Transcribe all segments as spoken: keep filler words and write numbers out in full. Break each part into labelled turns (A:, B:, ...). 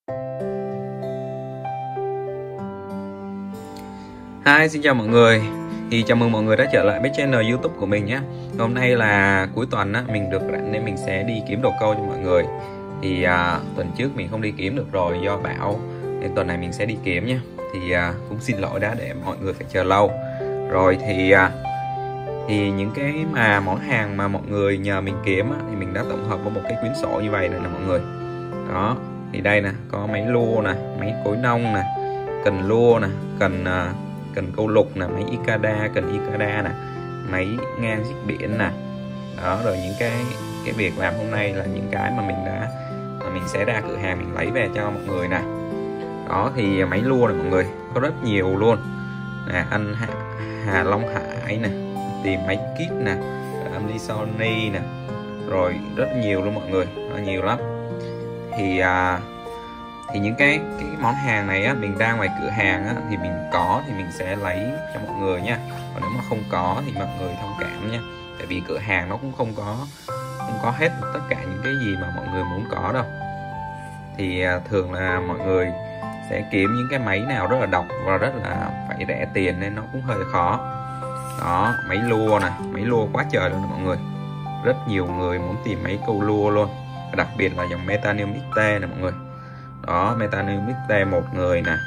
A: Hi, xin chào mọi người. Thì chào mừng mọi người đã trở lại với channel YouTube của mình nhé. Hôm nay là cuối tuần á, mình được rảnh nên mình sẽ đi kiếm đồ câu cho mọi người. Thì à, tuần trước mình không đi kiếm được rồi do bão, nên tuần này mình sẽ đi kiếm nhé. Thì à, cũng xin lỗi đã để mọi người phải chờ lâu. Rồi thì à, thì những cái mà món hàng mà mọi người nhờ mình kiếm á, thì mình đã tổng hợp vào một cái quyển sổ như vậy này nè mọi người. Đó, thì đây nè, có máy lua nè, máy cối nông nè, cần lua nè, cần à, cần câu lục nè, máy Ikada, cần Ikada nè, máy ngang xích biển nè. Đó, rồi những cái cái việc làm hôm nay là những cái mà mình đã mà mình sẽ ra cửa hàng mình lấy về cho mọi người nè. Đó, thì máy lua này mọi người có rất nhiều luôn nè, anh Hà, Hà Long Hải nè, tìm máy kit nè, âm đi Sony nè, rồi rất nhiều luôn mọi người, nó nhiều lắm. Thì à, thì những cái cái món hàng này á, mình ra ngoài cửa hàng á, thì mình có thì mình sẽ lấy cho mọi người nha. Còn nếu mà không có thì mọi người thông cảm nha, tại vì cửa hàng nó cũng không có không có hết tất cả những cái gì mà mọi người muốn có đâu. Thì à, thường là mọi người sẽ kiếm những cái máy nào rất là độc và rất là phải rẻ tiền nên nó cũng hơi khó. Đó, máy lua nè, máy lua quá trời luôn mọi người, rất nhiều người muốn tìm máy câu lua luôn, đặc biệt là dòng Metanium ích tê nè mọi người. Đó, Metanium ích tê một người nè,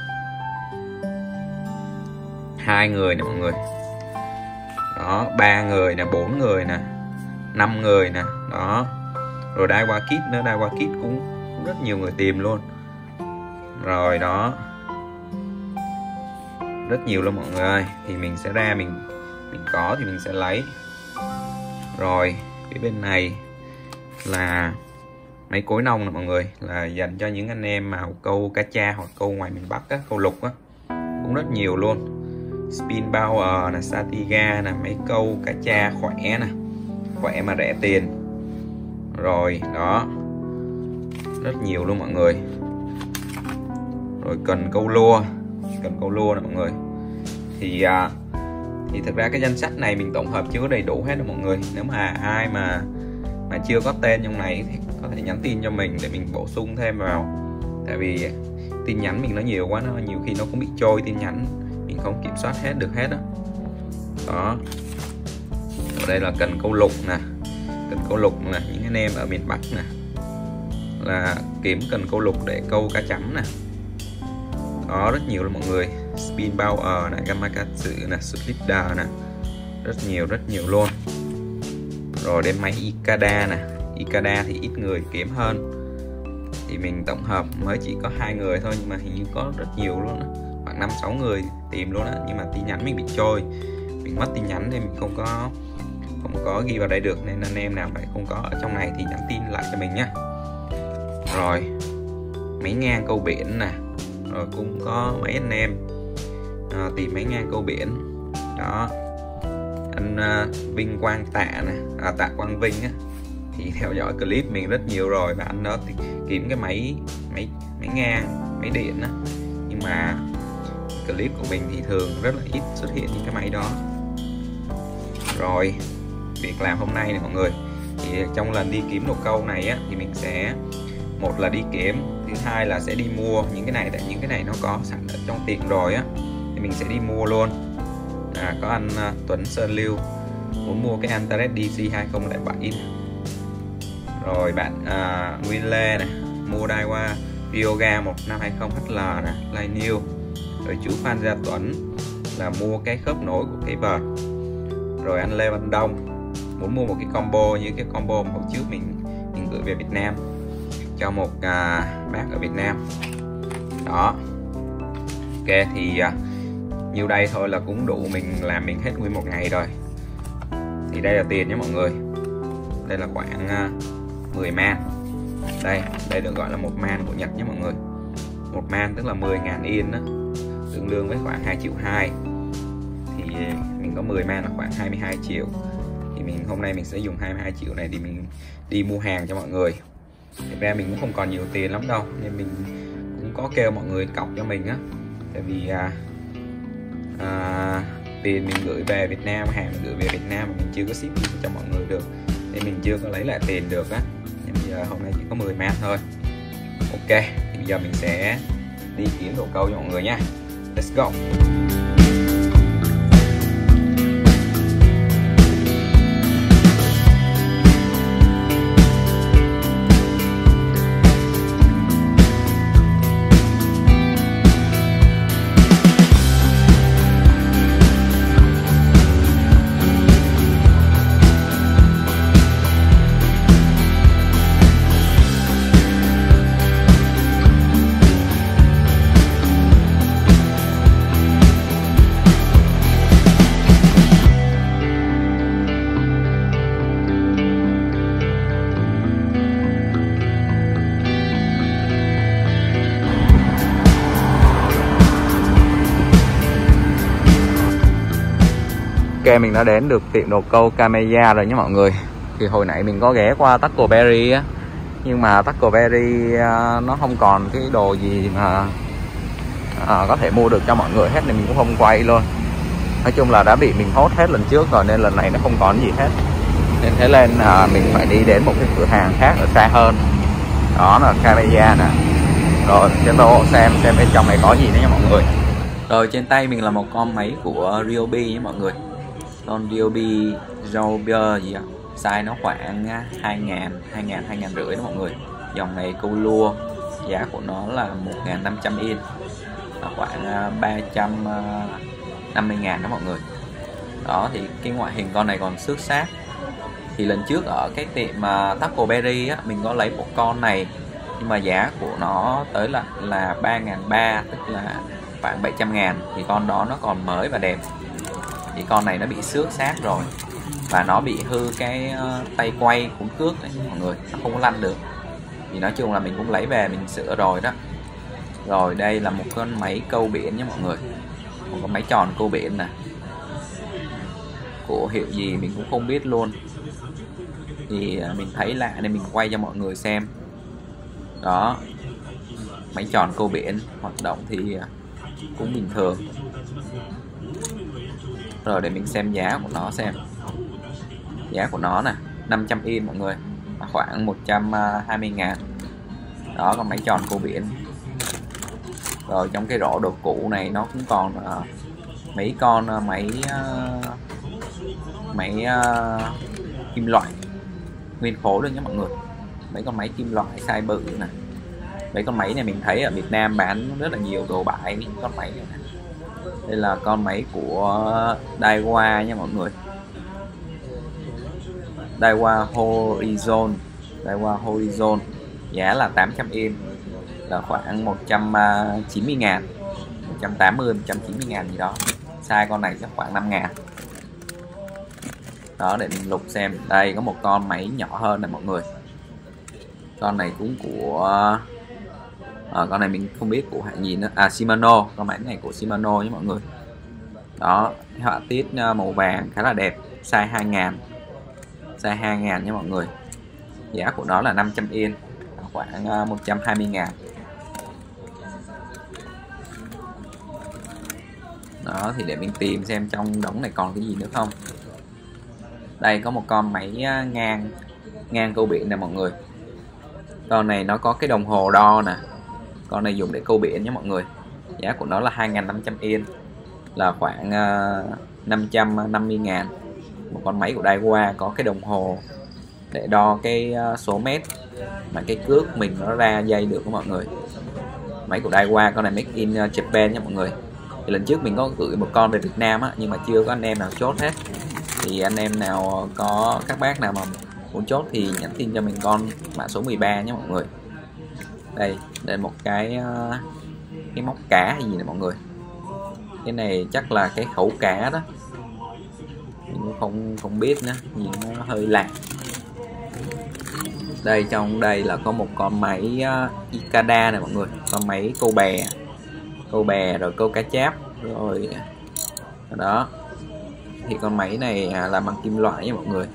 A: hai người nè mọi người. Đó, ba người nè, bốn người nè, năm người nè. Đó, rồi Daiwa Kit nữa, Daiwa Kit cũng, cũng rất nhiều người tìm luôn. Rồi đó, rất nhiều luôn mọi người ơi. Thì mình sẽ ra mình mình có thì mình sẽ lấy. Rồi phía bên này là máy cối nông nè mọi người, là dành cho những anh em mà câu cá tra hoặc câu ngoài miền Bắc á, câu lục á, cũng rất nhiều luôn. Spin Power là Satiga nè, máy câu cá tra khỏe nè, khỏe mà rẻ tiền. Rồi đó, rất nhiều luôn mọi người. Rồi cần câu lua, cần câu lua nè mọi người. Thì à, thì thực ra cái danh sách này mình tổng hợp chưa có đầy đủ hết đâu mọi người. Nếu mà ai mà mà chưa có tên trong này thì có thể nhắn tin cho mình để mình bổ sung thêm vào, tại vì tin nhắn mình nó nhiều quá, nó nhiều khi nó cũng bị trôi tin nhắn, mình không kiểm soát hết được hết đó. Đó, ở đây là cần câu lục nè, cần câu lục nè, những anh em ở miền Bắc nè là kiếm cần câu lục để câu cá chấm nè. Đó, rất nhiều luôn mọi người. Spin Power nè, Gamakatsu nè, Slipder nè, rất nhiều rất nhiều luôn. Rồi đến máy Ikada nè, Ikada thì ít người kiếm hơn, thì mình tổng hợp mới chỉ có hai người thôi, nhưng mà hình như có rất nhiều luôn đó. Khoảng năm sáu người tìm luôn á, nhưng mà tin nhắn mình bị trôi, mình mất tin nhắn nên mình không có không có ghi vào đây được, nên anh em nào phải không có ở trong này thì nhắn tin lại cho mình nhé. Rồi máy ngang câu biển nè, rồi cũng có mấy anh em à, tìm máy ngang câu biển. Đó, anh uh, Vinh Quang Tạ nè, à, Tạ Quang Vinh á, thì theo dõi clip mình rất nhiều rồi, và anh đó thì kiếm cái máy máy máy ngang, máy điện á, nhưng mà clip của mình thì thường rất là ít xuất hiện những cái máy đó. Rồi việc làm hôm nay này mọi người, thì trong lần đi kiếm đồ câu này á, thì mình sẽ một là đi kiếm, thứ hai là sẽ đi mua những cái này, tại những cái này nó có sẵn ở trong tiệm rồi á, thì mình sẽ đi mua luôn. À, có anh uh, Tuấn Sơn Lưu muốn mua cái Antares đê xê hai không không bảy. Rồi bạn uh, Nguyên Lê nè, mua Daiwa Ryoga một năm hai không H L nè, Line New. Rồi chú Phan Gia Tuấn là mua cái khớp nối của cái vợt. Rồi anh Lê Văn Đông muốn mua một cái combo như cái combo mà hồi trước mình mình gửi về Việt Nam cho một uh, bác ở Việt Nam. Đó, ok, thì uh, nhiêu đây thôi là cũng đủ mình làm mình hết nguyên một ngày rồi. Thì đây là tiền nhé mọi người, đây là khoảng uh, mười man. Đây, đây được gọi là một man của Nhật nhé mọi người. Một man tức là mười ngàn yên đó, tương đương với khoảng hai triệu hai. Thì mình có mười man là khoảng hai mươi hai triệu. Thì mình hôm nay mình sẽ dùng hai mươi hai triệu này thì mình đi mua hàng cho mọi người. Thực ra mình cũng không còn nhiều tiền lắm đâu, nên mình cũng có kêu mọi người cọc cho mình á, tại vì à, à, tiền mình gửi về Việt Nam, hàng mình gửi về Việt Nam mà mình chưa có ship cho mọi người được, nên mình chưa có lấy lại tiền được á. Nên bây giờ hôm nay chỉ có mười man thôi. Ok, Thì bây giờ mình sẽ đi kiếm đồ câu cho mọi người nha. Let's go. Ok, mình đã đến được tiệm đồ câu Kameya rồi nhé mọi người. Thì hồi nãy mình có ghé qua Taco Berry á, nhưng mà Taco Berry nó không còn cái đồ gì mà à, có thể mua được cho mọi người hết nên mình cũng không quay luôn. Nói chung là đã bị mình hốt hết lần trước rồi nên lần này nó không còn gì hết. Nên thế nên à, mình phải đi đến một cái cửa hàng khác ở xa hơn. Đó là Kameya nè. Rồi trên đồ xem xem bên trong này có gì nữa nha mọi người. Rồi trên tay mình là một con máy của Ryobi nha mọi người. Con Ryobi Joker gì ạ? Size nó khoảng hai ngàn, hai ngàn, hai ngàn rưỡi đó mọi người. Dòng này câu lua, giá của nó là một nghìn năm trăm yên, là khoảng ba trăm năm mươi ngàn đó mọi người. Đó thì cái ngoại hình con này còn xước sát. Thì lần trước ở cái tiệm uh, Taco Berry á, mình có lấy một con này nhưng mà giá của nó tới là là ba nghìn ba trăm, tức là khoảng bảy trăm ngàn. Thì con đó nó còn mới và đẹp. Thì con này nó bị xước sát rồi và nó bị hư cái uh, tay quay cuốn cước đấy mọi người, nó không có lăn được. Thì nói chung là mình cũng lấy về mình sửa rồi đó. Rồi đây là một con máy câu biển nhé mọi người, một con máy tròn câu biển nè, của hiệu gì mình cũng không biết luôn. Thì uh, mình thấy lạ nên mình quay cho mọi người xem. Đó, máy tròn câu biển hoạt động thì uh, cũng bình thường. Rồi để mình xem giá của nó xem. Giá của nó nè, năm trăm yên mọi người, khoảng một trăm hai mươi ngàn. Đó, con máy tròn câu biển. Rồi trong cái rổ đồ cũ này nó cũng còn uh, mấy con uh, máy uh, máy uh, kim loại nguyên khối luôn nhé mọi người. Mấy con máy kim loại size bự nè. Mấy con máy này mình thấy ở Việt Nam bán rất là nhiều đồ bãi những con máy này nè. Đây là con máy của Daiwa nha mọi người, Daiwa Horizon, Daiwa Horizon, giá là tám trăm yên, là khoảng một trăm chín mươi ngàn, một trăm tám mươi, một trăm chín mươi ngàn gì đó. Size con này chắc khoảng năm ngàn. Đó, để mình lục xem. Đây có một con máy nhỏ hơn này mọi người. Con này cũng của à, con này mình không biết của hãng gì nữa. À, Shimano. Con máy này của Shimano nhé mọi người. Đó, họa tiết màu vàng khá là đẹp. Size hai ngàn, size hai ngàn nha mọi người. Giá của nó là năm trăm yên, khoảng một trăm hai mươi ngàn. Đó, thì để mình tìm xem trong đống này còn cái gì nữa không. Đây có một con máy ngang ngang câu biển nè mọi người. Con này nó có cái đồng hồ đo nè. Con này dùng để câu biển nhé mọi người. Giá của nó là hai nghìn năm trăm yên, là khoảng uh, năm trăm năm mươi ngàn. Một con máy của Daiwa có cái đồng hồ để đo cái uh, số mét mà cái cước mình nó ra dây được của mọi người. Máy của Daiwa, con này make in uh, Japan nha mọi người. Thì lần trước mình có gửi một con về Việt Nam á, nhưng mà chưa có anh em nào chốt hết. Thì anh em nào có, các bác nào mà muốn chốt thì nhắn tin cho mình con mã số mười ba nhé mọi người. Đây, đây một cái uh, cái móc cá hay gì nè mọi người. Cái này chắc là cái khẩu cá đó, mình cũng không không biết nữa, nhìn nó hơi lạ. Đây trong đây là có một con máy uh, Ikada này mọi người, con máy câu bè, câu bè rồi câu cá chép rồi đó. Thì con máy này uh, làm bằng kim loại nha mọi người,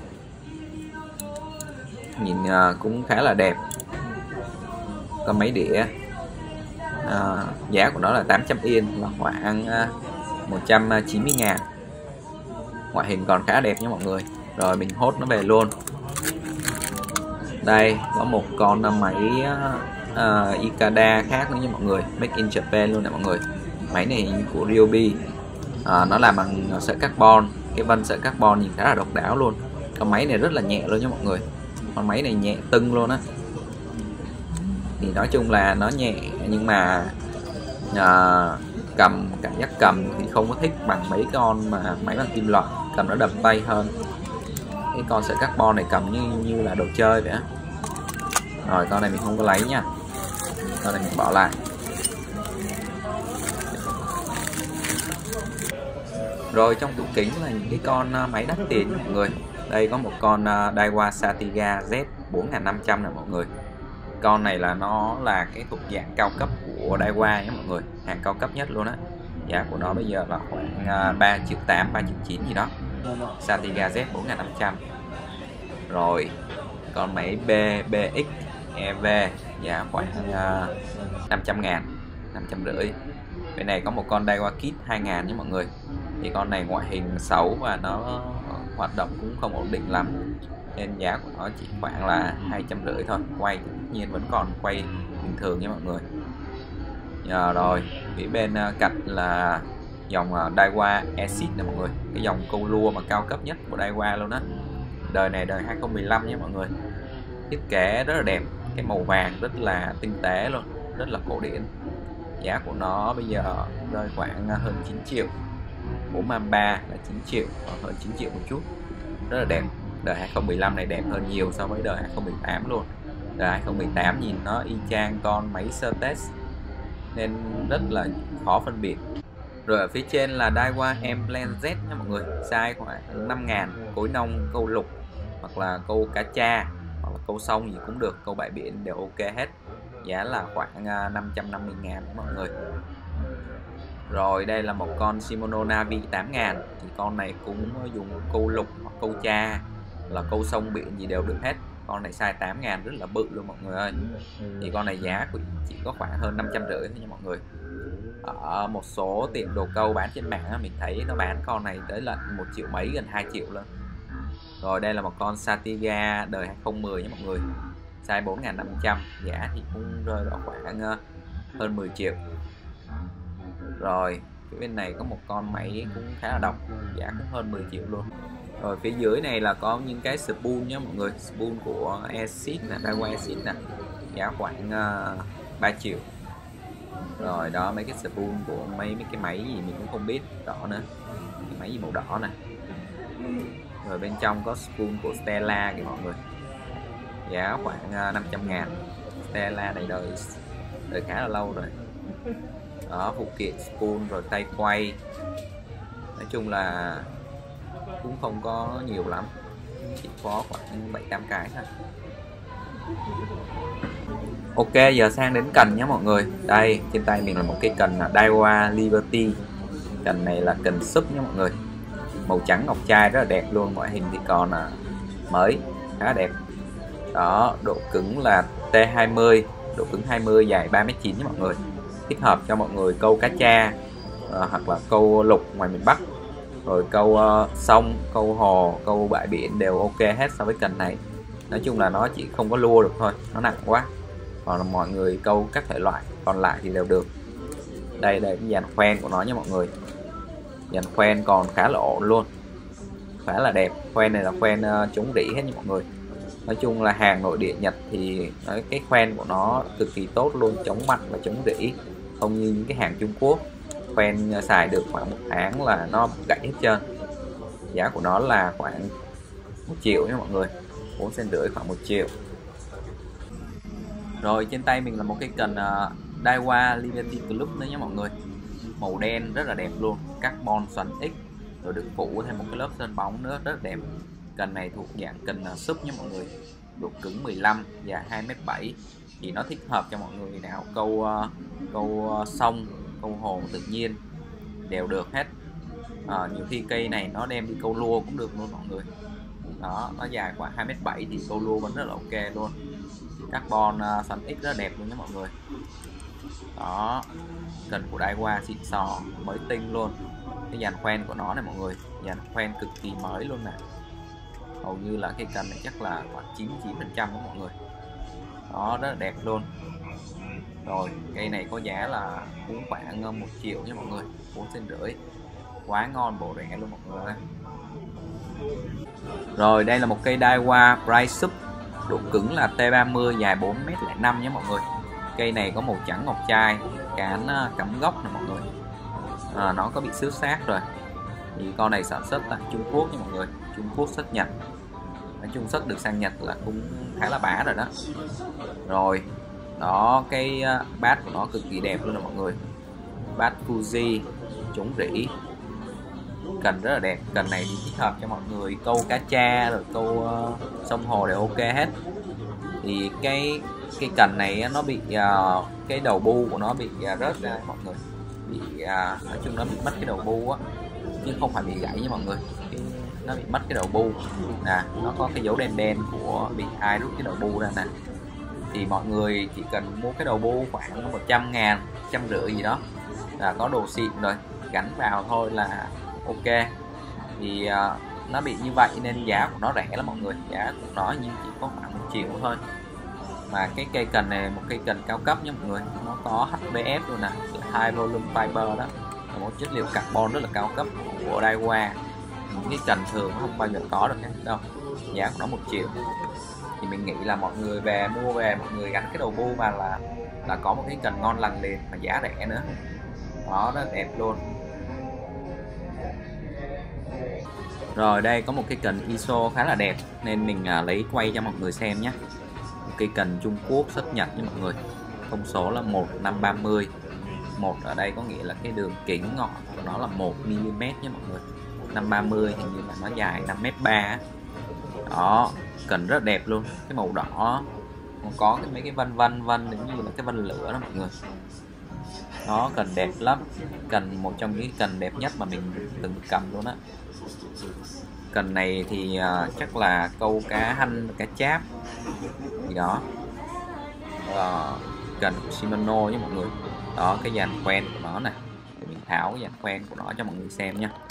A: nhìn uh, cũng khá là đẹp. Con máy đĩa à, giá của nó là tám trăm yên, là khoảng uh, một trăm chín mươi ngàn. Ngoại hình còn khá đẹp nha mọi người. Rồi mình hốt nó về luôn. Đây có một con máy uh, Ikeda khác nữa nha mọi người, Make in Japan luôn nè mọi người. Máy này của Ryobi, uh, nó làm bằng sợi carbon, cái vân sợi carbon nhìn khá là độc đáo luôn. Con máy này rất là nhẹ luôn nha mọi người, con máy này nhẹ tưng luôn á. Thì nói chung là nó nhẹ nhưng mà uh, cầm cảm giác cầm thì không có thích bằng mấy con mà máy bằng kim loại, cầm nó đầm tay hơn. Cái con sợi carbon này cầm như như là đồ chơi vậy á. Rồi con này mình không có lấy nha, con này mình bỏ lại. Rồi trong tủ kính là những cái con máy đắt tiền mọi người. Đây có một con Daiwa Satiga Z bốn nghìn năm trăm nè mọi người. Con này là nó là cái thuộc dạng cao cấp của Daiwa nhé mọi người, hàng cao cấp nhất luôn á. Giá của nó bây giờ là khoảng ba triệu tám, ba triệu chín gì đó. Satiga Z bốn nghìn năm trăm. Rồi con máy B, bê ích e vê giá khoảng năm trăm ngàn, năm trăm rưỡi. Bên này có một con Daiwa Kit hai nghìn nhé mọi người. Thì con này ngoại hình xấu và nó hoạt động cũng không ổn định lắm, nên giá của nó chỉ khoảng là hai trăm rưỡi thôi. Quay tất nhiên vẫn còn quay bình thường nha mọi người. Giờ rồi phía bên cạnh là dòng Daiwa Exit nè mọi người, cái dòng câu lua mà cao cấp nhất của Daiwa luôn á. Đời này đời hai không một năm nhé mọi người. Thiết kế rất là đẹp, cái màu vàng rất là tinh tế luôn, rất là cổ điển. Giá của nó bây giờ rơi khoảng hơn chín triệu. bốn mươi ba là chín triệu, hơn chín triệu một chút. Rất là đẹp. Đời hai không một năm này đẹp hơn nhiều so với đời hai không một tám luôn. Đời hai không một tám nhìn nó y chang con máy Certes nên rất là khó phân biệt. Rồi ở phía trên là Daiwa M-Plan Z nha mọi người, size khoảng năm ngàn, cối nông, câu lục hoặc là câu cá tra hoặc là câu sông gì cũng được, câu bãi biển đều ok hết. Giá là khoảng năm trăm năm mươi ngàn mọi người. Rồi đây là một con Shimono Navi tám ngàn. Thì con này cũng dùng câu lục hoặc câu tra là câu sông biển gì đều được hết. Con này size tám ngàn rất là bự luôn mọi người ơi. Thì con này giá chỉ có khoảng hơn năm trăm rưỡi thôi nha mọi người. Ở một số tiệm đồ câu bán trên mạng mình thấy nó bán con này tới là một triệu mấy, gần hai triệu luôn. Rồi đây là một con Satiga đời hai không một không nha mọi người, size bốn nghìn năm trăm, giá thì cũng rơi vào khoảng hơn mười triệu. Rồi phía bên này có một con máy cũng khá là độc, giá cũng hơn mười triệu luôn. Rồi phía dưới này là có những cái spoon nhé mọi người, spoon của Exit nè, Daiwa Exit nè, giá khoảng uh, ba triệu. Rồi đó mấy cái spoon của mấy mấy cái máy gì mình cũng không biết rõ nữa, cái máy gì màu đỏ nè. Rồi bên trong có spoon của Stella kìa mọi người, giá khoảng uh, năm trăm ngàn. Stella này đời đời khá là lâu rồi. Đó, phụ kiện spoon rồi tay quay, nói chung là cũng không có nhiều lắm, chỉ có khoảng bảy tám cái thôi. Ok, giờ sang đến cần nhé mọi người. Đây trên tay mình là một cái cần là Daiwa Liberty. Cần này là cần súp nhé mọi người, màu trắng ngọc trai rất là đẹp luôn, ngoại hình thì còn là mới, khá đẹp. Đó, độ cứng là T hai mươi, độ cứng hai mươi, dài ba mét chín nhé mọi người, thích hợp cho mọi người câu cá tra uh, hoặc là câu lục ngoài miền Bắc, rồi câu uh, sông, câu hồ, câu bãi biển đều ok hết so với cần này. Nói chung là nó chỉ không có lua được thôi, nó nặng quá. Còn là mọi người câu các thể loại còn lại thì đều được. Đây đây cái dàn khoen của nó nha mọi người, dàn khoen còn khá là ổn luôn, khá là đẹp. Khoen này là khoen uh, chống rỉ hết nha mọi người. Nói chung là hàng nội địa Nhật thì nói cái khoen của nó cực kỳ tốt luôn, chống mặn và chống rỉ, không như những cái hàng Trung Quốc. Khoen xài được khoảng một tháng là nó gãy hết trơn. Giá của nó là khoảng một triệu nha mọi người, bốn cent rưỡi, khoảng một triệu. Rồi trên tay mình là một cái cần uh, Daiwa Liberty Club nữa nha mọi người, màu đen rất là đẹp luôn, carbon xoắn X, rồi được phủ thêm một cái lớp sơn bóng nữa rất là đẹp. Cần này thuộc dạng cần uh, súp nha mọi người, độ cứng mười lăm, dài hai mét bảy. Thì nó thích hợp cho mọi người nào câu uh, câu uh, sông, câu hồ tự nhiên đều được hết. À, nhiều khi cây này nó đem đi câu lua cũng được luôn mọi người. Đó, nó dài khoảng hai mét bảy thì câu lua vẫn rất là ok luôn. Carbon uh, xoắn X rất là đẹp luôn nha mọi người. Đó, cần của Daiwa xịn sò, mới tinh luôn. Cái dàn khoen của nó này mọi người, dàn khoen cực kỳ mới luôn nè. Hầu như là cái cần này chắc là khoảng chín mươi chín phần trăm đó mọi người. Đó, rất là đẹp luôn.
B: Rồi cây này có giá là cũng khoảng một triệu nha mọi người, bốn cent rưỡi, quá ngon bổ rẻ luôn mọi người ơi. Rồi đây là một cây Daiwa Bright Sub, độ cứng là T ba mươi, dài bốn mét không năm nhé mọi người. Cây này có màu trắng ngọc trai, cán cắm gốc nè mọi người. À, nó có bị xước xác rồi. Thì con này sản xuất tại Trung Quốc nha mọi người, Trung Quốc xuất Nhật. Nói chung xuất được sang Nhật là cũng khá là bá rồi đó. Rồi đó, cái bát của nó cực kỳ đẹp luôn nè mọi người, bát Fuji chống rỉ, cần rất là đẹp. Cần này thì thích hợp cho mọi người câu cá tra rồi câu uh, sông hồ đều ok hết. Thì cái cái cần này nó bị uh, cái đầu bu của nó bị uh, rớt ra mọi người, bị uh, nói chung nó bị mất cái đầu bu á, chứ không phải bị gãy nha mọi người. Cái, nó bị mất cái đầu bu nè, nó có cái dấu đen đen của bị ai rút cái đầu bu ra nè. Thì mọi người chỉ cần mua cái đầu bu khoảng một trăm ngàn, trăm rưỡi gì đó là có đồ xịn rồi, gắn vào thôi là ok. Thì uh, nó bị như vậy nên giá của nó rẻ lắm mọi người, giá của nó như chỉ có khoảng một triệu thôi. Mà cái cây cần này một cây cần cao cấp nha mọi người, nó có hát bê ép luôn nè, high volume fiber, đó là một chất liệu carbon rất là cao cấp của Daiwa. Những cái cần thường không bao giờ có được hết đâu. Giá của nó một triệu. Thì mình nghĩ là mọi người về mua về mọi người gắn cái đầu bu mà là là có một cái cần ngon lành liền mà giá rẻ nữa. Đó, rất đẹp luôn. Rồi đây có một cái cần i ét o khá là đẹp nên mình à, lấy quay cho mọi người xem nhé. Một cây cần Trung Quốc xuất Nhật nha mọi người. Thông số là một năm ba mươi. Một ở đây có nghĩa là cái đường kính ngọn của nó là một mi li mét nha mọi người. năm ba mươi hình như là nó dài năm mét ba. Đó, cần rất đẹp luôn. Cái màu đỏ có cái mấy cái vân vân vân giống như là cái vân lửa đó mọi người. Đó, cần đẹp lắm. Cần một trong những cần đẹp nhất mà mình từng cầm luôn á. Cần này thì uh, chắc là câu cá hanh, cá cháp gì đó. uh, Cần Shimano với mọi người. Đó, cái dàn khoen của nó nè, để mình tháo cái dàn khoen của nó cho mọi người xem nha.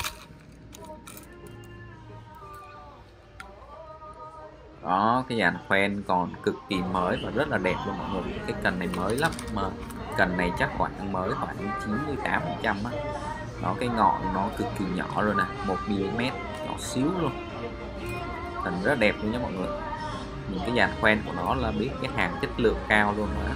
B: Đó, cái dàn khoen còn cực kỳ mới và rất là đẹp luôn mọi người. Cái cần này mới lắm, mà cần này chắc khoảng mới khoảng chín mươi tám phần trăm á. Đó, cái ngọn nó cực kỳ nhỏ rồi nè, một mi li mét, nhỏ xíu luôn. Cần rất đẹp luôn nha mọi người. Những cái dàn khoen của nó là biết cái hàng chất lượng cao luôn nữa.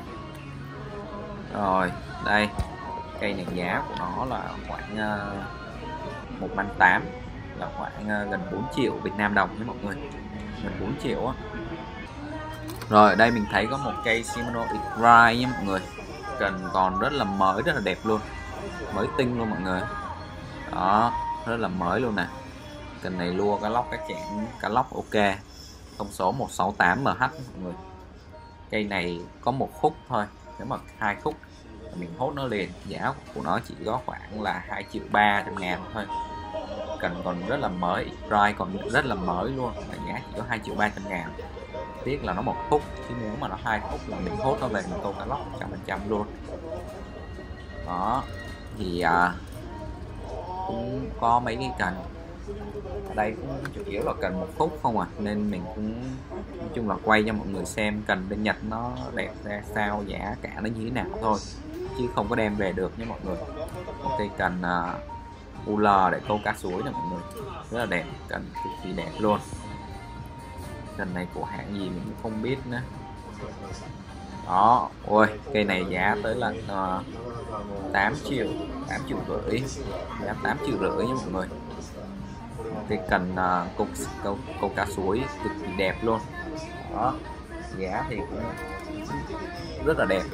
B: Rồi, đây, cây này giá của nó là khoảng uh, một man tám, là khoảng uh, gần bốn triệu Việt Nam đồng nha mọi người. Gần bốn triệu á. Rồi, ở đây mình thấy có một cây Shimano X-Ride nha mọi người. Cần còn rất là mới, rất là đẹp luôn. Mới tinh luôn mọi người. Đó, rất là mới luôn nè. Cần này lua cá lóc, cá chẽn, cá lóc ok. Thông số một sáu tám em hát mọi người. Cây này có một khúc thôi, nếu mà hai khúc mình hốt nó liền. Giá của nó chỉ có khoảng là hai triệu ba trăm ngàn thôi. Cần còn rất là mới, X-Ride còn rất là mới luôn, và giá chỉ có hai triệu ba trăm ngàn. Tiếc là nó một khúc, chứ nếu mà nó hai khúc là mình hốt nó về mình câu cá lóc một trăm phần trăm luôn. Đó, thì à, cũng có mấy cái cần ở đây cũng chủ yếu là cần một khúc không à, nên mình cũng nói chung là quay cho mọi người xem cần bên Nhật nó đẹp ra sao, giá cả nó như thế nào thôi, chứ không có đem về được nha mọi người. Một cây cần uh, u lờ để câu cá suối nè mọi người, rất là đẹp, cần cực kỳ đẹp luôn. Cần này của hãng gì mình cũng không biết nữa. Đó, ôi cây này giá tới là uh, tám triệu, tám triệu rưỡi, giá tám triệu rưỡi nha mọi người. Cái cần uh, câu, câu, câu cá suối cực kỳ đẹp luôn. Đó, giá thì cũng rất là đẹp.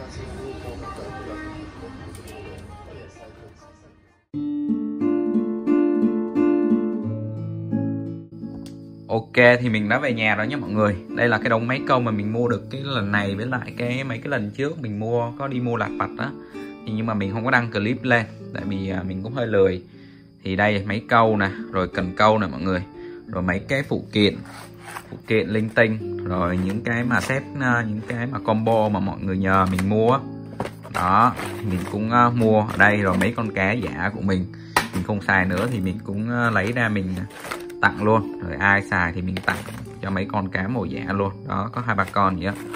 A: Ok, thì mình đã về nhà rồi nhé mọi người. Đây là cái đống máy câu mà mình mua được cái lần này với lại cái mấy cái lần trước mình mua, có đi mua lặt vặt đó. Thì nhưng mà mình không có đăng clip lên tại vì mình cũng hơi lười. Thì đây máy câu nè, rồi cần câu nè mọi người, rồi mấy cái phụ kiện, phụ kiện linh tinh, rồi những cái mà set, những cái mà combo mà mọi người nhờ mình mua đó, mình cũng uh, mua ở đây. Rồi mấy con cá giả của mình mình không xài nữa thì mình cũng uh, lấy ra mình tặng luôn, rồi ai xài thì mình tặng cho mấy con cá màu giả luôn. Đó, có hai ba con vậy đó.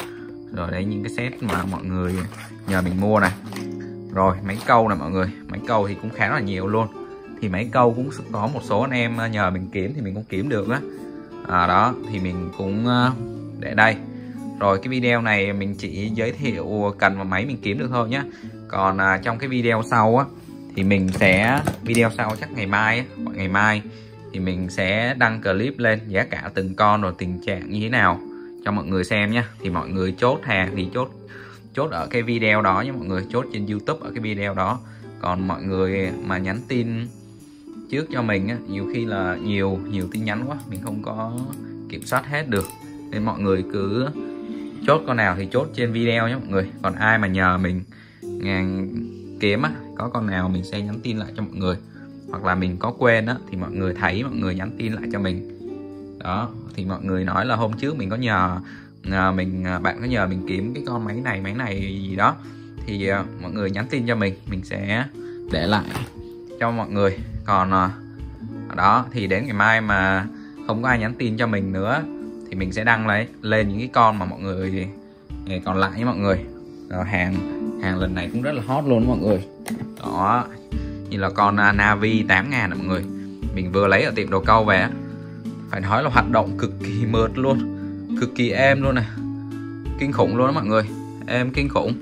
A: Rồi đấy những cái set mà mọi người nhờ mình mua này. Rồi máy câu này mọi người, máy câu thì cũng khá là nhiều luôn. Thì máy câu cũng có một số anh em nhờ mình kiếm thì mình cũng kiếm được đó. À, đó thì mình cũng để đây. Rồi cái video này mình chỉ giới thiệu cần vào máy mình kiếm được thôi nhé. Còn à, trong cái video sau á thì mình sẽ video sau chắc ngày mai á, hoặc ngày mai thì mình sẽ đăng clip lên giá cả từng con rồi tình trạng như thế nào cho mọi người xem nhé. Thì mọi người chốt hàng thì chốt chốt ở cái video đó nhé mọi người, chốt trên YouTube ở cái video đó. Còn mọi người mà nhắn tin trước cho mình á, nhiều khi là nhiều nhiều tin nhắn quá mình không có kiểm soát hết được, nên mọi người cứ chốt con nào thì chốt trên video nhé mọi người. Còn ai mà nhờ mình ngàn kiếm á, có con nào mình sẽ nhắn tin lại cho mọi người, hoặc là mình có quên á thì mọi người thấy mọi người nhắn tin lại cho mình. Đó thì mọi người nói là hôm trước mình có nhờ à, mình bạn có nhờ mình kiếm cái con máy này máy này gì đó, thì à, mọi người nhắn tin cho mình mình sẽ để lại cho mọi người. Còn à, đó thì đến ngày mai mà không có ai nhắn tin cho mình nữa thì mình sẽ đăng lấy lên những cái con mà mọi người còn lại với mọi người. Rồi hàng hàng lần này cũng rất là hot luôn mọi người. Đó như là con uh, Navi tám ngàn mọi người, mình vừa lấy ở tiệm đồ câu về, phải nói là hoạt động cực kỳ mượt luôn, cực kỳ êm luôn này, kinh khủng luôn đó mọi người, êm kinh khủng.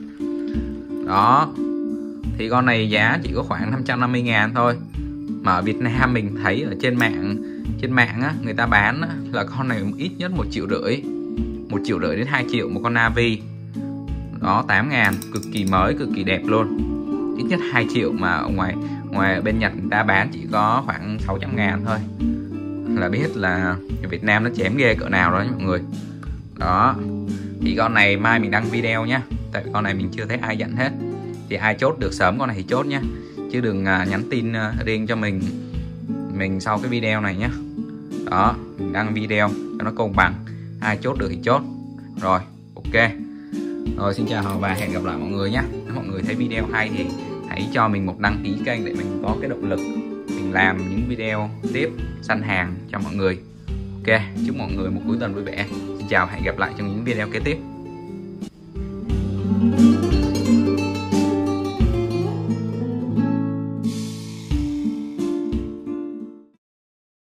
A: Đó thì con này giá chỉ có khoảng năm trăm năm mươi ngàn thôi, mà ở Việt Nam mình thấy ở trên mạng trên mạng á, người ta bán á, là con này ít nhất một triệu rưỡi một triệu rưỡi đến hai triệu một con Navi. Đó tám ngàn, cực kỳ mới, cực kỳ đẹp luôn, ít nhất hai triệu, mà ở ngoài ngoài ở bên Nhật người ta bán chỉ có khoảng sáu trăm ngàn thôi, là biết là ở Việt Nam nó chém ghê cỡ nào đó mọi người. Đó thì con này mai mình đăng video nhá, tại con này mình chưa thấy ai nhận hết, thì ai chốt được sớm con này thì chốt nhá, chứ đừng uh, nhắn tin uh, riêng cho mình mình sau cái video này nhé. Đó mình đăng video cho nó công bằng, ai chốt được thì chốt. Rồi ok, rồi xin chào và hẹn gặp lại mọi người nhé. Nếu mọi người thấy video hay thì hãy cho mình một đăng ký kênh để mình có cái động lực mình làm những video tiếp săn hàng cho mọi người. Ok, chúc mọi người một cuối tuần vui vẻ. Xin chào, hẹn gặp lại trong những video kế tiếp.